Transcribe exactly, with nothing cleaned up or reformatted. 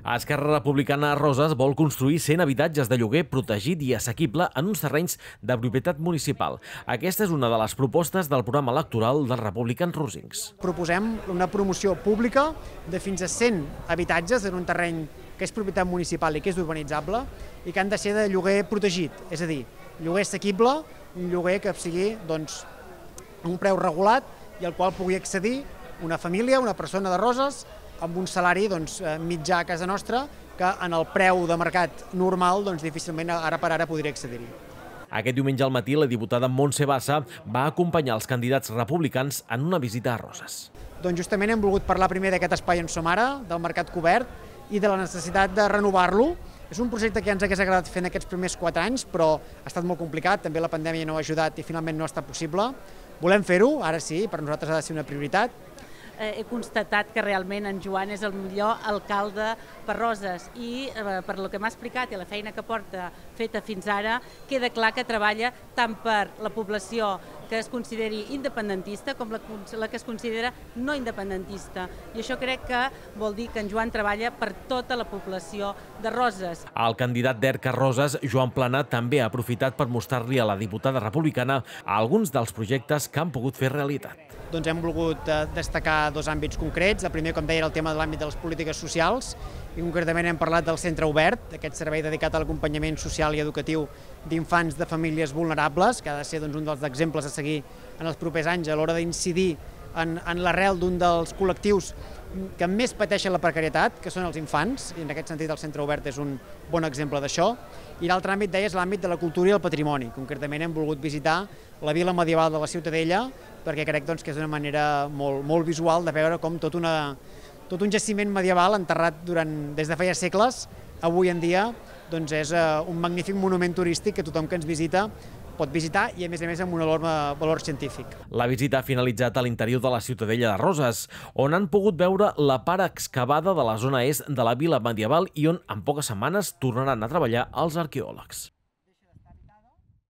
Esquerra Republicana Roses vol construir cent habitatges de lloguer protegit i assequible en uns terrenys de propietat municipal. Aquesta és una de les propostes del programa electoral dels Republicans Rosins. Proposem una promoció pública de fins a cent habitatges en un terreny que és propietat municipal i que és urbanitzable i que han de ser de lloguer protegit, és a dir, lloguer assequible, un lloguer que sigui doncs, a un preu regulat i al qual pugui accedir una família, una persona de Roses, amb un salari doncs, mitjà a casa nostra, que en el preu de mercat normal doncs, difícilment ara per ara podria accedir-hi. Aquest diumenge al matí, la diputada Montse Bassa va acompanyar els candidats republicans en una visita a Roses. Doncs justament hem volgut parlar primer d'aquest espai on som ara, del mercat cobert, i de la necessitat de renovar-lo. És un projecte que ja ens hagués agradat fer en aquests primers quatre anys, però ha estat molt complicat, també la pandèmia no ha ajudat i finalment no ha estat possible. Volem fer-ho, ara sí, per nosaltres ha de ser una prioritat. He constatat que realment en Joan és el millor alcalde per Roses i per lo que m'ha explicat i la feina que porta feta fins ara, queda clar que treballa tant per la població que es consideri independentista com la que es considera no independentista. I això crec que vol dir que en Joan treballa per tota la població de Roses. El candidat d'ERC a Roses, Joan Plana, també ha aprofitat per mostrar-li a la diputada republicana alguns dels projectes que han pogut fer realitat. Doncs hem volgut destacar dos àmbits concrets. El primer, com deia, era el tema de l'àmbit de les polítiques socials i concretament hem parlat del centre obert, aquest servei dedicat a l'acompanyament social i educatiu d'infants de famílies vulnerables, que ha de ser doncs, un dels exemples a seguir en els propers anys a l'hora d'incidir en, en l'arrel d'un dels col·lectius que més pateixen la precarietat, que són els infants, i en aquest sentit el centre obert és un bon exemple d'això. I l'altre àmbit, deia, és l'àmbit de la cultura i el patrimoni. Concretament hem volgut visitar la vila medieval de la Ciutadella, perquè crec doncs, que és una manera molt, molt visual de veure com tot, una, tot un jaciment medieval enterrat durant, des de feia segles, avui en dia doncs, és un magnífic monument turístic que tothom que ens visita pot visitar i, a més a més, amb un enorme valor científic. La visita ha finalitzat a l'interior de la Ciutadella de Roses, on han pogut veure la part excavada de la zona est de la vila medieval i on, en poques setmanes, tornaran a treballar els arqueòlegs.